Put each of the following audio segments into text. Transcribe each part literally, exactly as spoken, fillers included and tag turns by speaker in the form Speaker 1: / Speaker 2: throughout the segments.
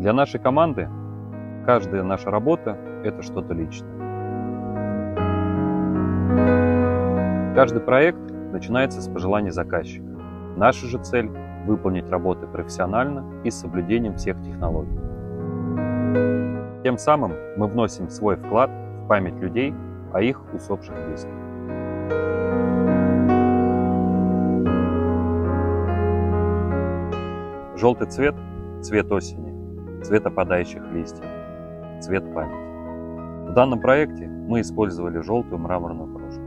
Speaker 1: Для нашей команды каждая наша работа – это что-то личное. Каждый проект начинается с пожеланий заказчика. Наша же цель – выполнить работы профессионально и с соблюдением всех технологий. Тем самым мы вносим свой вклад в память людей о их усопших близких. Желтый цвет – цвет осени, цвет опадающих листьев, цвет памяти. В данном проекте мы использовали желтую мраморную крошку.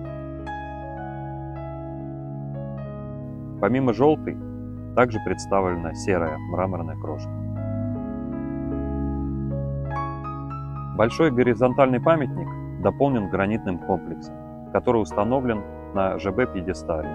Speaker 1: Помимо желтой, также представлена серая мраморная крошка. Большой горизонтальный памятник дополнен гранитным комплексом, который установлен на ЖБ-пьедестале.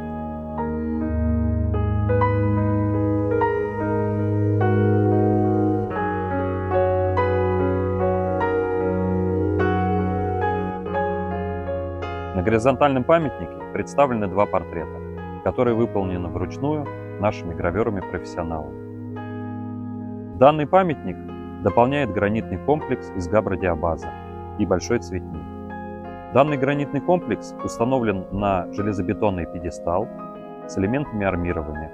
Speaker 1: На горизонтальном памятнике представлены два портрета, которые выполнены вручную нашими гравёрами-профессионалами. Данный памятник дополняет гранитный комплекс из габродиабаза и большой цветник. Данный гранитный комплекс установлен на железобетонный пьедестал с элементами армирования.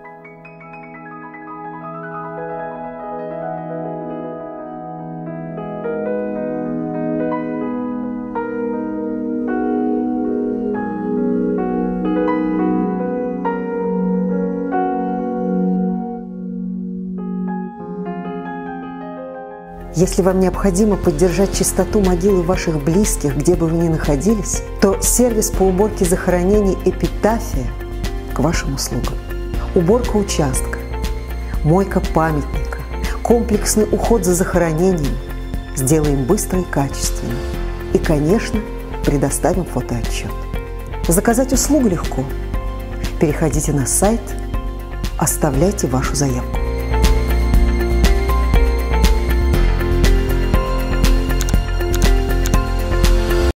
Speaker 2: Если вам необходимо поддержать чистоту могилы ваших близких, где бы вы ни находились, то сервис по уборке захоронений «Эпитафия» к вашим услугам. Уборка участка, мойка памятника, комплексный уход за захоронением сделаем быстро и качественно. И, конечно, предоставим фотоотчет. Заказать услугу легко. Переходите на сайт, оставляйте вашу заявку.